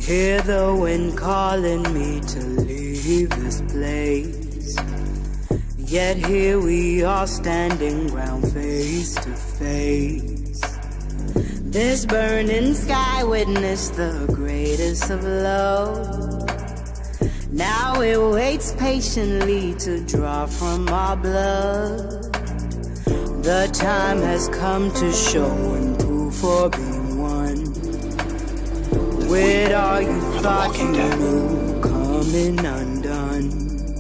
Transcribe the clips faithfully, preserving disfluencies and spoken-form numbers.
Hear the wind calling me to leave this place. Yet here we are standing ground face to face. This burning sky witnessed the greatest of love. Now it waits patiently to draw from our blood. The time has come to show and prove for being one. With all you thought you knew coming undone.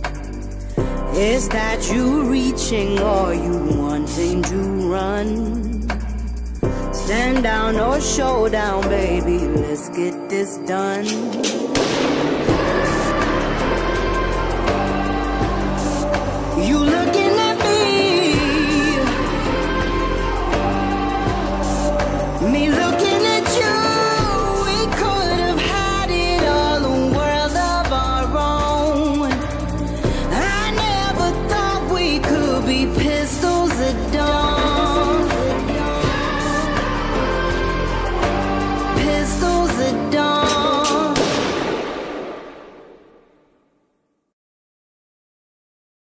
Is that you reaching or you wanting to run? Stand down or show down, baby, let's get this done. You looking